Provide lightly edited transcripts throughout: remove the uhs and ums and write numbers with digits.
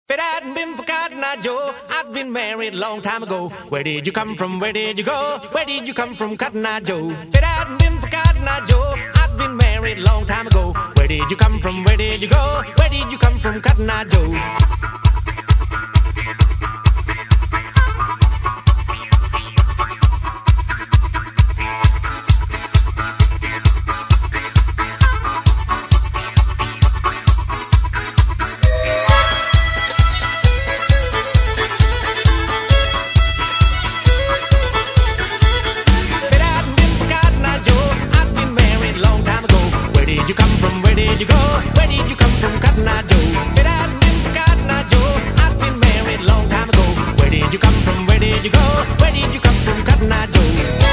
If it hadn't been for Cotton Eye Joe, I'd been married a long time ago. Where did you come from? Where did you go? Where did you come from, Cotton Eye Joe? If it hadn't been for Cotton Eye Joe, I'd been married a long time ago. Where did you come from? Where did you go? Where did you come from, Cotton Eye Joe? Where did you come from? Where did you go? Where did you come from, Cotton Eye Joe? If it hadn't been for Cotton Eye Joe, I'd been married a long time ago. Where did you come from? Where did you go? Where did you come from, Cotton Eye Joe?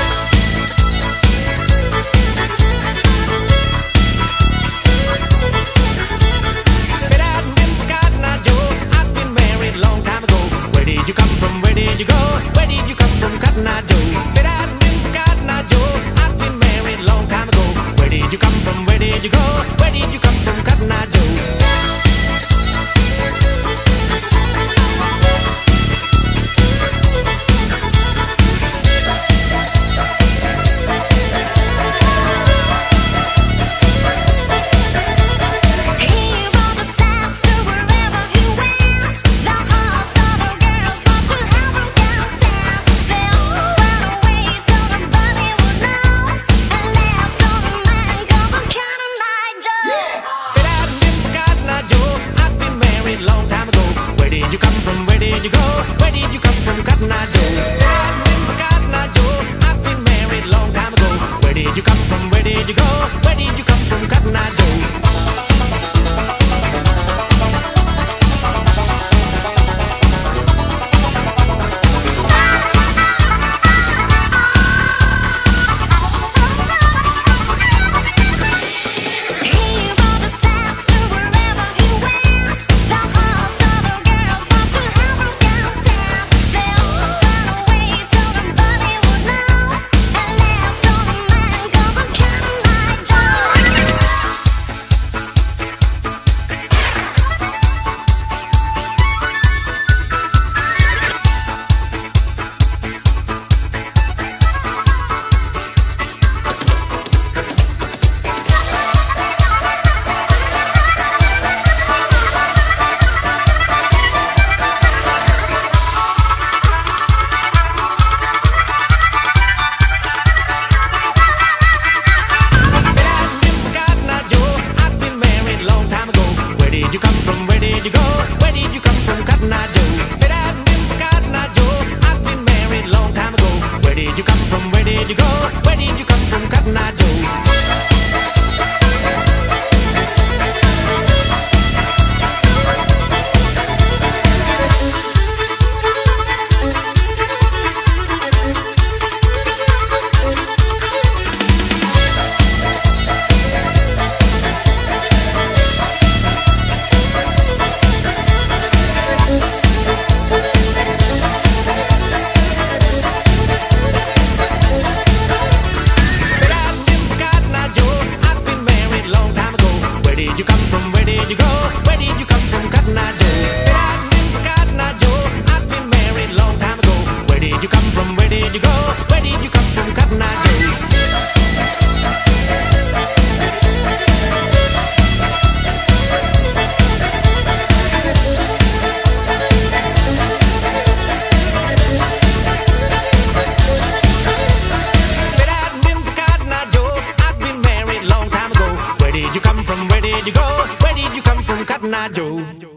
If it hadn't been for Cotton Eye Joe, I'd been married a long time ago. Where did you come from? Where did you go? Where did you come from, Cotton Eye Joe? If it hadn't been for Cotton Eye Joe, I'd been married a long time ago. Where did you come from? Where did you go? Where did you come from, Cotton Eye Joe? Long time ago. Where did you come from? Where did you go? Where did you come from, Cotton Eye Joe? I've been for Cotton Eye Joe. I've been married a long time ago. Where did you come from? Where did you go? Where did you come from, Cotton Eye Joe? Where did you come from? Where did you go? Where did you come from, Cotton Eye Joe? If it hadn't been for Cotton Eye Joe, I'd been married a long time ago. Where did you come from? Where did you go? Where did you come from, Cotton Eye Joe? Where did you come from? Where did you go? Where did you come from, Cotton Eye Joe? If it hadn't been for Cotton Eye Joe, I'd been married a long time ago. Where did you come from? Where did you go? Where did you come from, Cotton Eye Joe? Where did you come from? Where did you go? Where did you come from, Cotton Eye Joe?